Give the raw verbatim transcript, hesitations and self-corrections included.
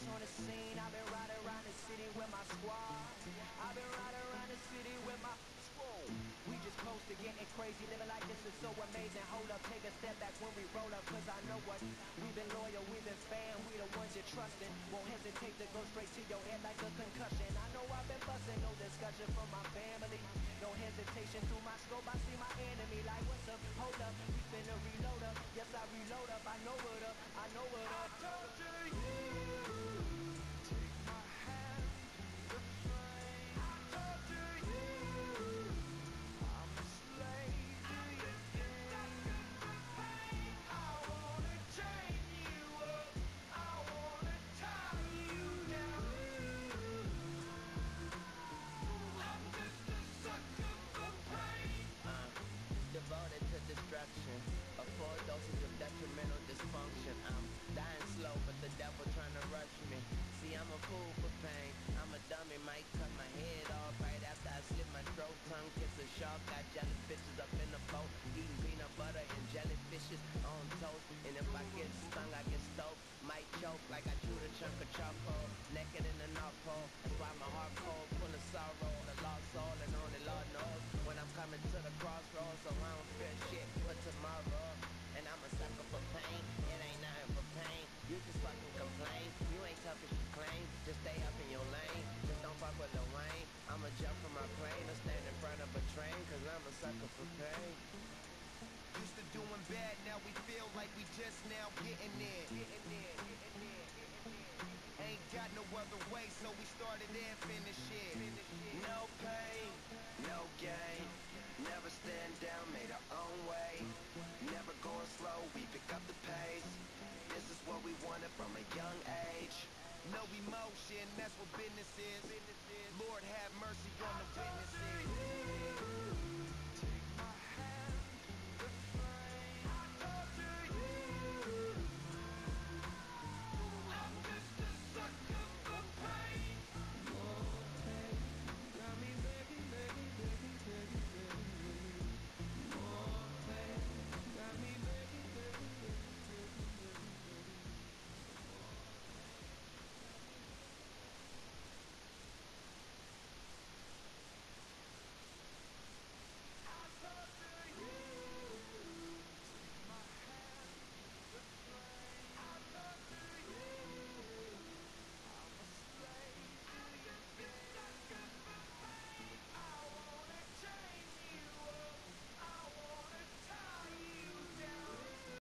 on the scene. I've been riding around the city with my squad. I've been riding around the city with my squad. We just close to getting crazy. Living like this is so amazing. Hold up, take a step back when we roll up, cause I know what. We've been loyal, we've been fan, we the ones you're trusting. Won't hesitate to go straight to your head like a concussion. I know I've been busting, no discussion from my family. No hesitation through my scope, I see my enemy. Like what's up, hold up, we finna reload up. Yes, I reload up, I know what up, I know what up. I told you, you take my hand, the flame. I told you, you I'm a slave to your game. I wanna chain you up, I wanna tie you down. I'm just a sucker for pain. Uh, devoted to destruction, a full dosage of detrimental dysfunction. I'm dying slow, but the devil trying to rush me. See, I'm a fool for pain. I'm a dummy, might cut my head off right after I slit my throat. Tongue kiss a shark, got jellyfishes up in the boat, eating peanut butter and jellyfishes on toast. And if I get stung, I get stoked. Might choke like I chewed a chunk of charcoal. Naked in the North Pole, that's why my heart cold, full of sorrow, the lost soul, and only Lord knows when I'm coming to the crossroads. So I don't fear shit for tomorrow. And I'm a sucker for pain, it ain't nothing but pain. You just fucking complain, you ain't tough as you claim. Just stay up in your lane, just don't fuck with Lil Wayne. I'ma jump from my plane or stand in front of a train, cause I'm a sucker for pain. Used to doing bad, now we feel like we just now getting there. Getting there, getting there, getting there. Ain't got no other way, so we started and finished it. No pain, no gain. Never stand down, made our own way. Never going slow, we pick up the pace. This is what we wanted from a young age. No emotion, that's what business is. Lord have mercy on the witnesses.